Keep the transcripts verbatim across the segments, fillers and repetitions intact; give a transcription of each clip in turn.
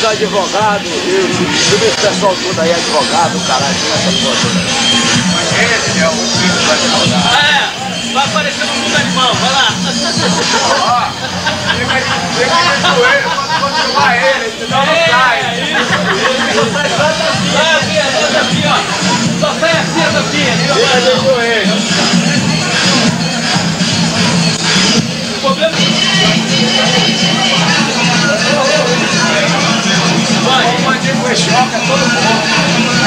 os advogados, e o pessoal todo aí, advogado, caralho, essa foto. Mas ele é o filho do advogado. É, vai aparecer no mundo animal, vai lá. Ó, fica de joelho, pode filmar ele, senão não sai. Vai aqui, essa aqui, ó. Só sai assim, essa aqui. Fica de joelho. O problema vai, o bandido foi choque, é todo mundo.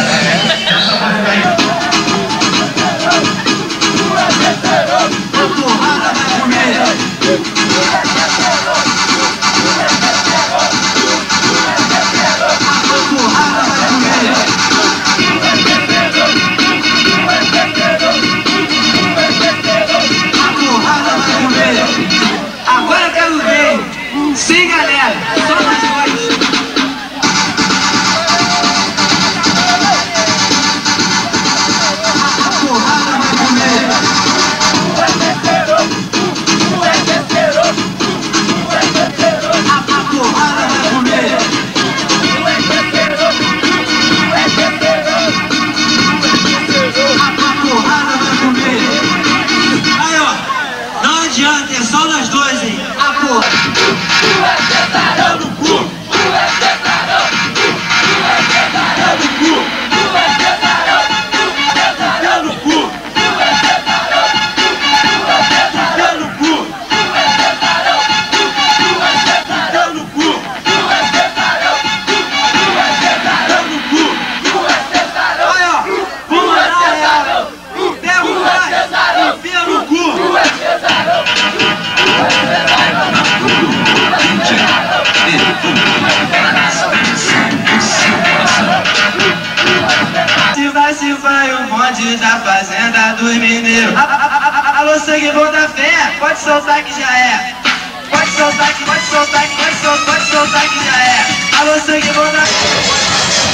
Agora eu quero ver. Sim, galera. Só nós dois. A porrada vai comer. A porrada vai comer. A porrada vai comer. Aí, ó. Não adianta, é só nós dois, hein? A porra. Eu no cu. Eu no cu. Eu no cu. Eu no cu. Eu no cu. Eu no cu. Aí, ó. Vamos lá, ela. Pega o pai. Enfia no cu. Se vai, se vai o bonde da fazenda dos mineiros. Alô, sangue bom da fé, pode soltar que já é. Pode soltar que, pode soltar que, pode soltar, pode soltar que já é. Alô, sangue bom da fé.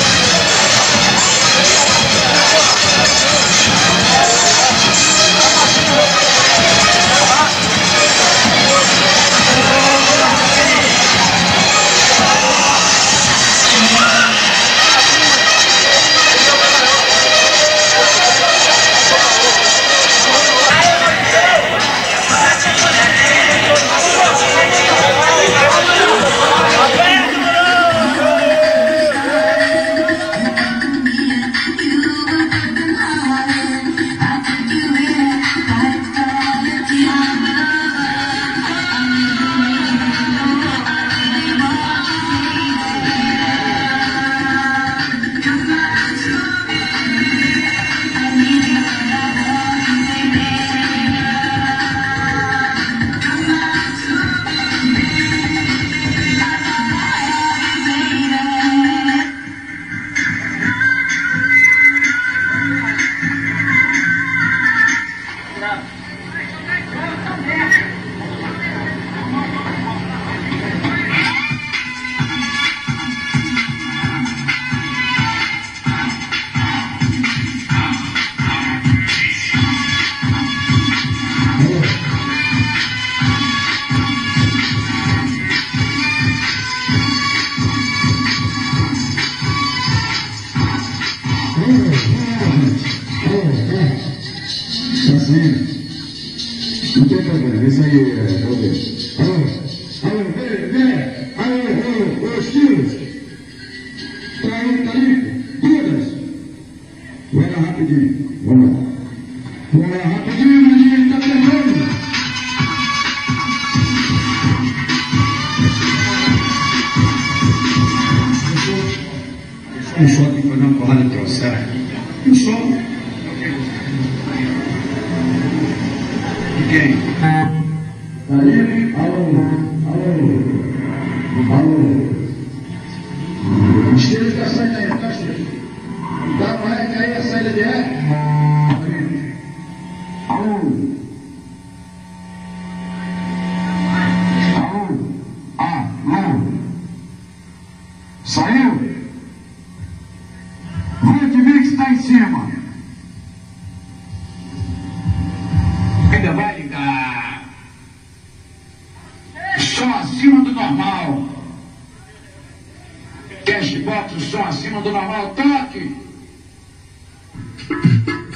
Não tem problema, isso aí é o Deus. Alô, alô, vem, vem, alô, alô, os tiros. Tá aí, tá limpo, todas. Vai lá rapidinho, vamos lá. Vamos lá rapidinho, menino, tá terminando. Um só que foi dar uma porrada de trouxer. Um só. Quem? Aí, alô, alô, alô. Esteja com a saída aí, tá, Esteja? Dá pra recair a saída de ar? Alô. Alô. Alô. Saiu? Vem de mim que está em cima. Ainda vai ligar. Só acima do normal. Teste, bota o som acima do normal, toque!